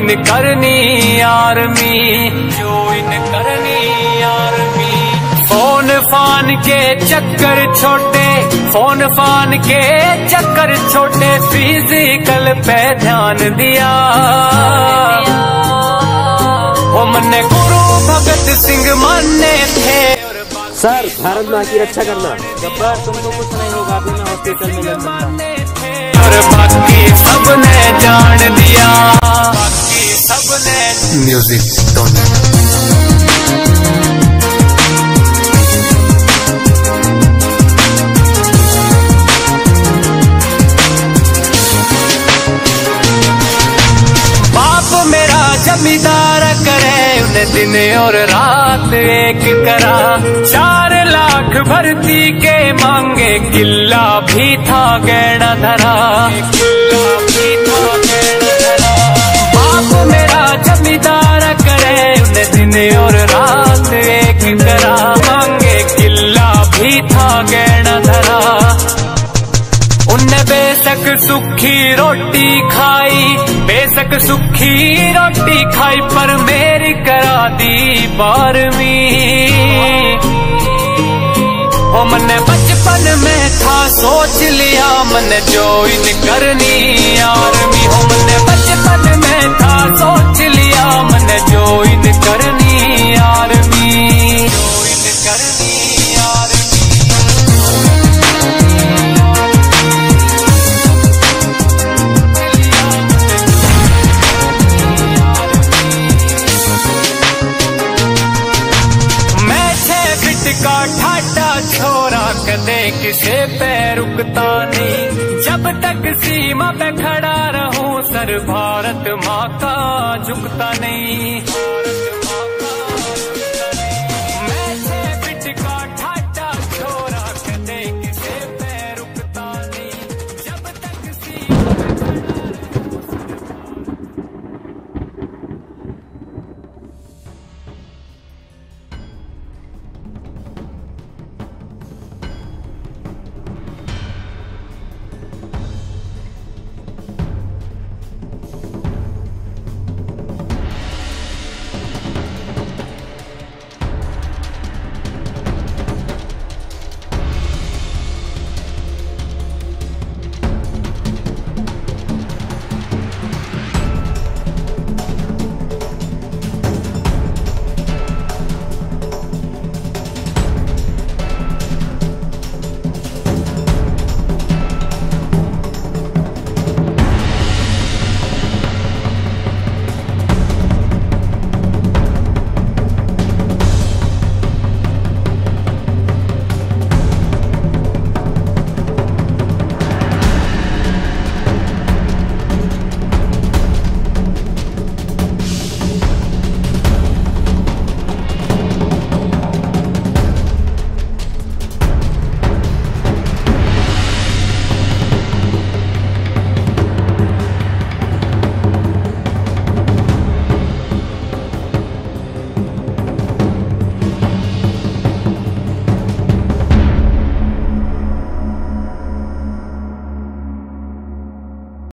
Join करनी army, join करनी army. Phone फान के चक्कर छोटे, फोन फान के चक्कर छोटे, फिजिकल पे ध्यान दिया। वो मन्ने गुरु भगत सिंह माने थे। सर, भारत माँ की रक्षा करना। गब्बर, तुमको कुछ नहीं होगा, अभी मैं हॉस्पिटल में जा सकता। और बाकी सबने जान दिया, बाकी सबने। म्यूजिक जमींदार करे उन्हें दिन और रात एक करा। 4 लाख भर्ती के मांगे, किला भी था गहना धरा, किला भी था गहना धरा। बाप मेरा जमींदार करे उन्हें दिन और रात एक करा, मांगे किला भी था गहना धरा। उनने बेशक सुखी रोटी खाई, बेशक सुखी रोटी खाई, पर मेरी करा दी 12वीं। ओ मैंने बचपन में था सोच लिया, मैंने ज्वाइन करनी आर्मी। हो मैंने बचपन में था सोच लिया, मैंने ज्वाइन करनी आर्मी, ज्वाइन करनी आर्मी। का ठाटा छोरा कदे किसे पे रुकता नहीं, जब तक सीमा पे खड़ा रहूं सर भारत माँ का झुकता नहीं।